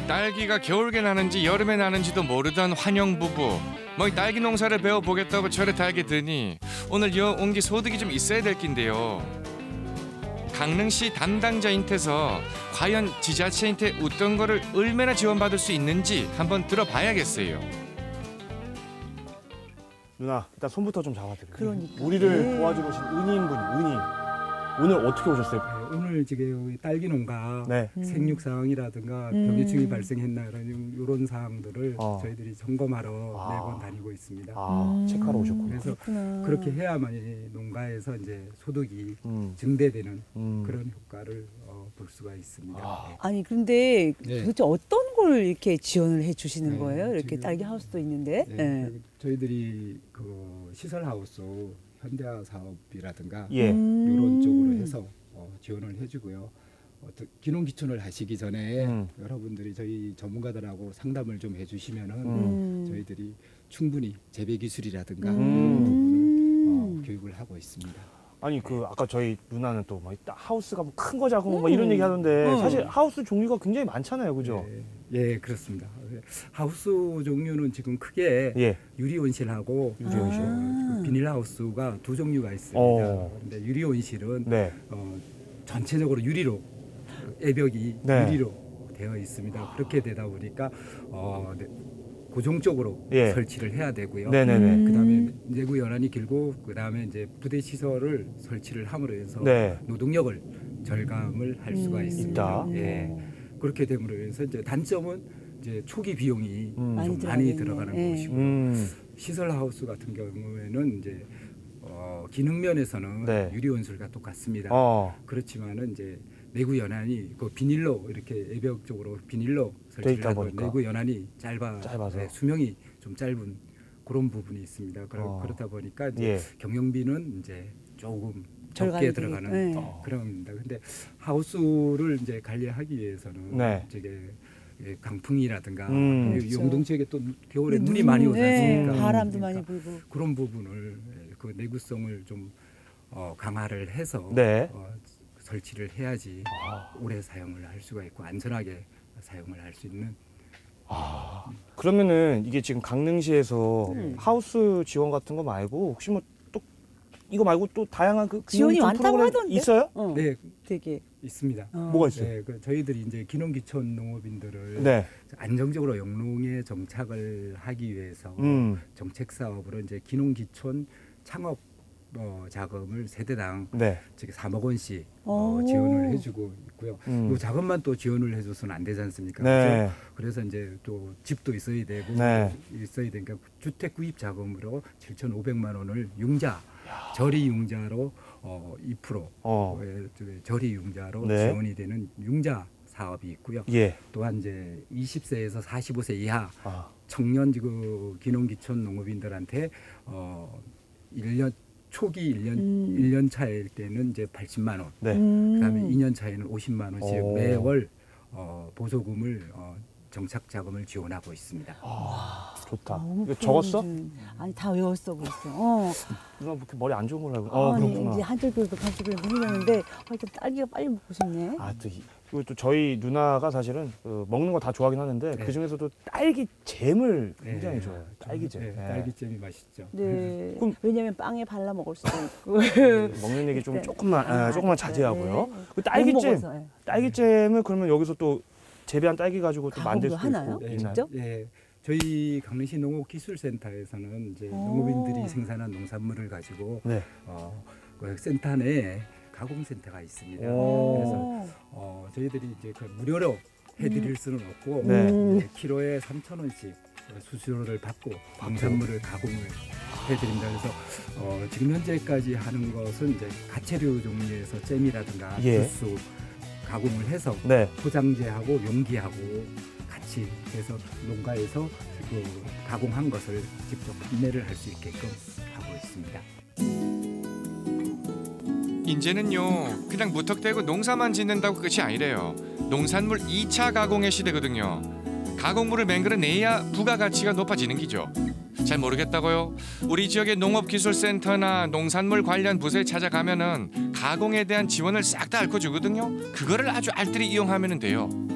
딸기가 겨울에 나는지 여름에 나는지도 모르던 환영 부부. 뭐 딸기 농사를 배워보겠다고 절에 달게 드니 오늘 여 온기 소득이 좀 있어야 될 낀데요. 강릉시 담당자인테서 과연 지자체인테 어떤 거를 얼마나 지원받을 수 있는지 한번 들어봐야겠어요. 누나, 일단 손부터 좀 잡아드려요. 그러니까. 우리를 도와주러 오신 은인분이 오늘 어떻게 오셨어요? 오늘 지금 딸기 농가 네. 생육 사항이라든가 병해충이 발생했나 이런 사항들을 저희들이 점검하러 매번 다니고 있습니다. 체크하러 오셨군요. 그래서 그렇구나. 그렇게 해야만 농가에서 이제 소득이 증대되는 그런 효과를 볼 수가 있습니다. 아니 근데 네. 도대체 어떤 걸 이렇게 지원을 해주시는 네, 거예요? 이렇게 지금- 딸기 하우스도 있는데. 네, 네. 저희들이 그 시설 하우스 현대화 사업이라든가 예. 이런 쪽으로 해서 지원을 해주고요. 기농기촌을 하시기 전에 여러분들이 저희 전문가들하고 상담을 좀 해주시면은 저희들이 충분히 재배 기술이라든가 이런 부분을 교육을 하고 있습니다. 아니 그 아까 저희 누나는 또 뭐 하우스가 뭐 큰 거 작은 거 뭐 이런 얘기 하던데 사실 하우스 종류가 굉장히 많잖아요, 그죠? 예, 그렇습니다. 하우스 종류는 지금 크게 예. 유리온실하고 유리온실. 비닐하우스가 두 종류가 있습니다. 근데 유리온실은 네. 전체적으로 유리로 애벽이 네. 유리로 되어 있습니다. 그렇게 되다 보니까 고정적으로 예. 설치를 해야 되고요. 네네네. 그다음에 내구 연한이 길고 그다음에 이제 부대 시설을 설치를 함으로 해서 네. 노동력을 절감을 할 수가 있습니다. 있다. 예. 그렇게 됨으로 해서 이제 단점은 이제 초기 비용이 좀 많이 들어가겠네. 들어가는 예. 것이고 시설 하우스 같은 경우에는 이제 기능 면에서는 네. 유리온술과 똑같습니다. 그렇지만은 이제 내구 연한이 그 비닐로 이렇게 애벽 쪽으로 비닐로 설치를 있다 하고 보니까. 내구 연한이 짧아서 네, 수명이 좀 짧은 그런 부분이 있습니다. 그렇다 보니까 이제 예. 경영비는 이제 조금 절감이 적게 들어가는 되겠- 그런 겁니다. 근데 하우스를 이제 관리하기 위해서는 네. 저게 강풍이라든가 그렇죠. 용동 지역에 또 겨울에 근데 눈이 많이 오지 않습니까? 바람도 그러니까 많이 불고. 그런 부분을 그 내구성을 좀 강화를 해서 네. 설치를 해야지 오래 사용을 할 수가 있고 안전하게 사용을 할 수 있는. 그러면은 이게 지금 강릉시에서 하우스 지원 같은 거 말고 혹시 뭐 또 이거 말고 또 다양한 그 지원이 기능 많다고 프로그램 하던데? 있어요? 네, 되게. 있습니다. 뭐가 있어요? 네, 저희들이 이제 기농기촌 농업인들을 네. 안정적으로 영농에 정착을 하기 위해서 정책 사업으로 이제 기농기촌 창업 자금을 세대당 네. 3억 원씩 오. 지원을 해주고 있고요. 이 자금만 또 지원을 해줘서는 안 되지 않습니까? 네. 그래서 이제 또 집도 있어야 되고 네. 있어야 되니까 주택 구입 자금으로 7,500만 원을 융자 저리 융자로 2% 저리 융자로 네. 지원이 되는 융자 사업이 있고요. 예. 또한 이제 20세에서 45세 이하 청년 기농기촌 농업인들한테 1년 초기 1년 차일 때는 이제 80만 원, 네. 그다음에 2년 차에는 50만 원씩 오. 매월 보조금을 정착 자금을 지원하고 있습니다. 좋다. 너무 이거 적었어? 프로인지. 아니 다 외웠어 벌써. 누나 뭐 머리 안 좋은 걸로 알고. 아니 그렇구나. 이제 한쪽 귀도 반쪽 귀도 흘렸는데 좀 딸기가 빨리 먹고 싶네. 그리고 또 저희 누나가 사실은 먹는 거 다 좋아하긴 하는데 그 중에서도 딸기 잼을 굉장히 좋아해요. 딸기잼. 네, 딸기잼이 맛있죠. 네. 그럼- 왜냐면 빵에 발라 먹을 수도 있고. 먹는 얘기 좀 네. 조금만 자제하고요. 네. 그 못 먹어서, 네. 딸기잼을 그러면 여기서 또 재배한 딸기 가지고 또 만들 수도 하나요? 있고 직접? 네, 저희 강릉시 농업기술센터에서는 이제 농업인들이 생산한 농산물을 가지고 네. 그 센터 내에 가공센터가 있습니다. 오. 그래서 저희들이 이제 그 무료로 해드릴 수는 없고 네. 키로에 3,000원씩 수수료를 받고 농산물을 가공을 해드립니다. 그래서 지금 현재까지 하는 것은 이제 가채류 종류에서 잼이라든가 예. 주스 가공을 해서 네. 포장재하고 용기하고 같이 해서 농가에서 그 가공한 것을 직접 판매를 할 수 있게끔 하고 있습니다. 이제는요 그냥 무턱대고 농사만 짓는다고 끝이 아니래요. 농산물 2차 가공의 시대거든요. 가공물을 맹글어내야 부가가치가 높아지는 기죠. 잘 모르겠다고요? 우리 지역의 농업기술센터나 농산물 관련 부서에 찾아가면은 가공에 대한 지원을 싹 다 앓고 주거든요. 그거를 아주 알뜰히 이용하면 돼요.